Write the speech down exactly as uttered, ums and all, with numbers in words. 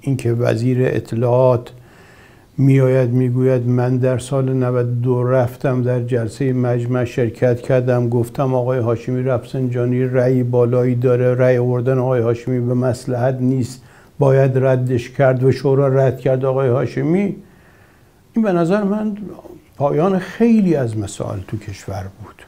اینکه وزیر اطلاعات میآید میگوید من در سال نود و دو رفتم در جلسه مجمع شرکت کردم، گفتم آقای هاشمی رفسنجانی رأی بالایی داره، رأی آوردن آقای هاشمی به مصلحت نیست، باید ردش کرد و شورا رد کرد آقای هاشمی. این به نظر من پایان خیلی از مسائل تو کشور بود.